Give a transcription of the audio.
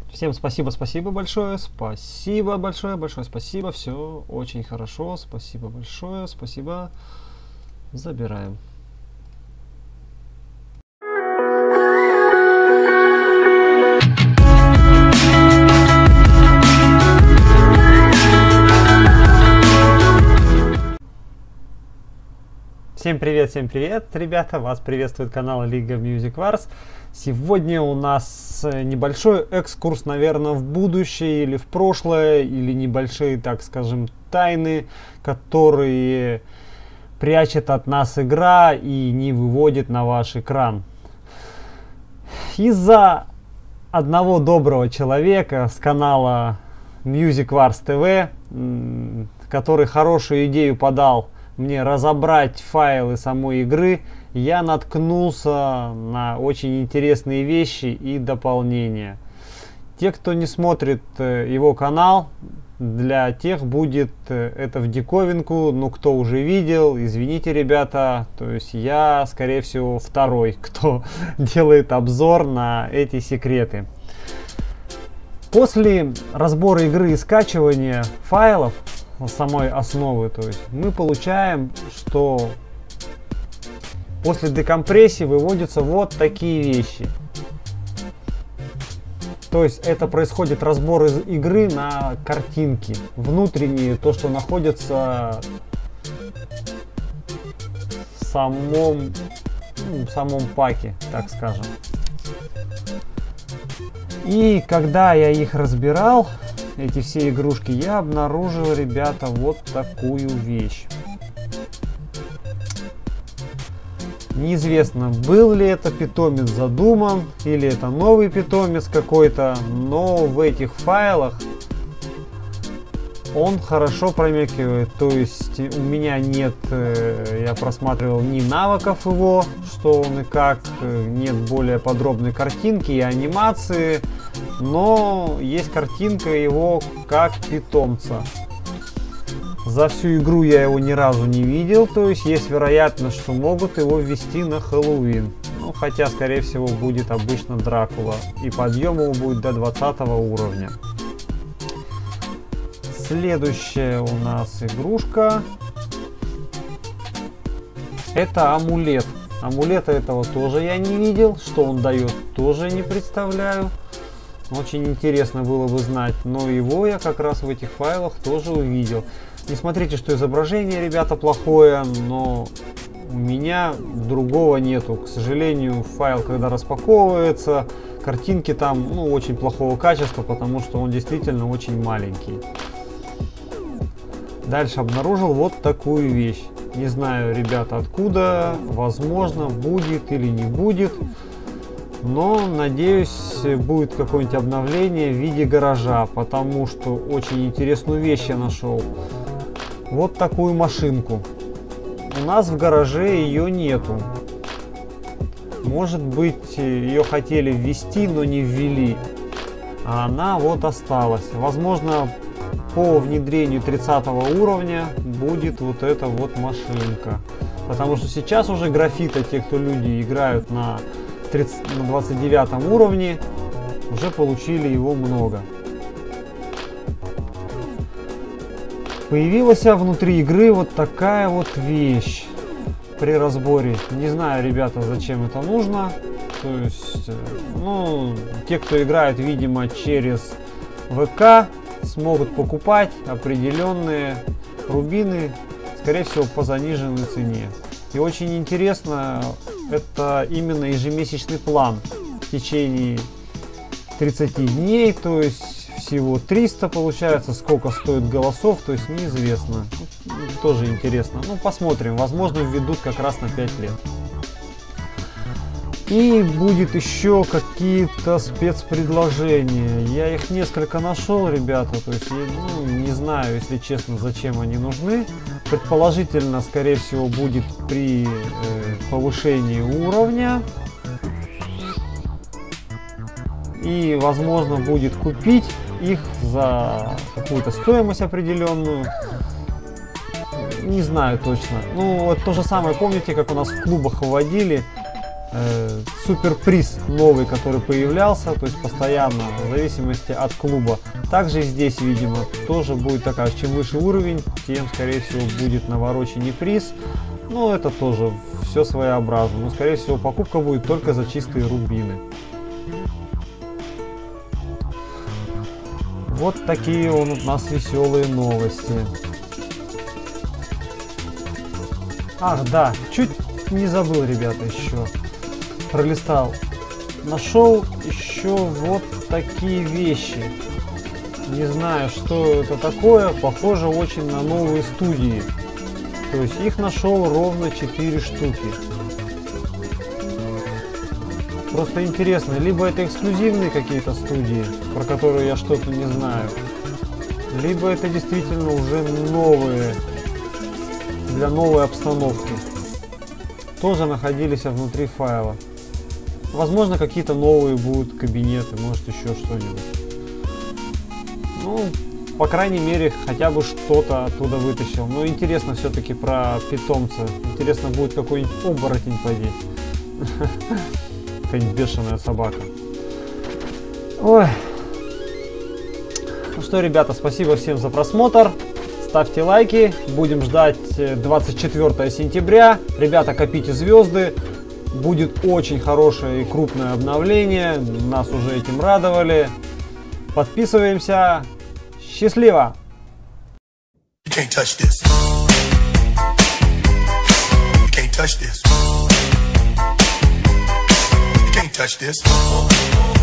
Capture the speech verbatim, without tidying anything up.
Всем спасибо, спасибо большое, спасибо большое, большое спасибо, все очень хорошо, спасибо большое, спасибо, забираем. Всем привет, всем привет, ребята, вас приветствует канал Лига Music Wars. Сегодня у нас небольшой экскурс, наверное, в будущее или в прошлое, или небольшие, так скажем, тайны, которые прячет от нас игра и не выводит на ваш экран. Из-за одного доброго человека с канала Music Wars ти ви, который хорошую идею подал мне разобрать файлы самой игры, я наткнулся на очень интересные вещи и дополнения. Те, кто не смотрит его канал, для тех будет это в диковинку, но кто уже видел, извините, ребята, то есть я, скорее всего, второй, кто делает обзор на эти секреты. После разбора игры и скачивания файлов самой основы, то есть мы получаем, что после декомпрессии выводятся вот такие вещи. То есть это происходит разбор из игры на картинки внутренние, то, что находится в самом, ну, в самом паке, так скажем. И когда я их разбирал, эти все игрушки, я обнаружил, ребята, вот такую вещь. Неизвестно, был ли это питомец задуман, или это новый питомец какой-то, но в этих файлах он хорошо промелькивает. То есть у меня нет, я просматривал, ни навыков его, что он и как, нет более подробной картинки и анимации, но есть картинка его как питомца. За всю игру я его ни разу не видел, то есть есть вероятность, что могут его ввести на Хэллоуин. Ну, хотя, скорее всего, будет обычно Дракула, и подъем его будет до двадцатого уровня. Следующая у нас игрушка — это амулет. Амулета этого тоже я не видел, что он дает, тоже не представляю. Очень интересно было бы знать, но его я как раз в этих файлах тоже увидел. Не смотрите, что изображение, ребята, плохое, но у меня другого нету. К сожалению, файл, когда распаковывается, картинки там, ну, очень плохого качества, потому что он действительно очень маленький. Дальше обнаружил вот такую вещь. Не знаю, ребята, откуда, возможно, будет или не будет. Но, надеюсь, будет какое-нибудь обновление в виде гаража, потому что очень интересную вещь я нашел. Вот такую машинку. У нас в гараже ее нету. Может быть, ее хотели ввести, но не ввели. А она вот осталась. Возможно, по внедрению тридцатого уровня будет вот эта вот машинка. Потому что сейчас уже графита, те, кто люди играют на на двадцать девятом уровне, уже получили его много. Появилась внутри игры вот такая вот вещь при разборе. Не знаю, ребята, зачем это нужно. То есть, ну, те, кто играет, видимо, через ВК, смогут покупать определенные рубины, скорее всего, по заниженной цене. И очень интересно, это именно ежемесячный план в течение тридцати дней, то есть всего триста получается, сколько стоит голосов, то есть неизвестно. Тоже интересно. Ну, посмотрим, возможно, введут как раз на пять лет. И будет еще какие-то спецпредложения. Я их несколько нашел, ребята. То есть, ну, не знаю, если честно, зачем они нужны. Предположительно, скорее всего, будет при э, повышении уровня. И, возможно, будет купить их за какую-то стоимость определенную. Не знаю точно. Ну, вот то же самое, помните, как у нас в клубах выводили э, суперприз новый, который появлялся, то есть постоянно, в зависимости от клуба. Также здесь, видимо, тоже будет такая, чем выше уровень, тем, скорее всего, будет навороченный приз. Но это тоже все своеобразно, но, скорее всего, покупка будет только за чистые рубины. Вот такие у нас веселые новости. Ах, да, чуть не забыл, ребята, еще пролистал. Нашел еще вот такие вещи. Не знаю, что это такое. Похоже очень на новые студии. То есть их нашел ровно четыре штуки. Просто интересно, либо это эксклюзивные какие-то студии, про которые я что-то не знаю, либо это действительно уже новые, для новой обстановки. Тоже находились внутри файла. Возможно, какие-то новые будут кабинеты, может еще что-нибудь. Ну, по крайней мере, хотя бы что-то оттуда вытащил. Но интересно все-таки про питомца. Интересно, будет какой-нибудь оборотень поди. Какая-нибудь бешеная собака. Ой. Ну что, ребята, спасибо всем за просмотр. Ставьте лайки. Будем ждать двадцать четвёртого сентября. Ребята, копите звезды. Будет очень хорошее и крупное обновление. Нас уже этим радовали. Подписываемся. Счастливо! You can't touch this. You can't touch this. You can't touch this.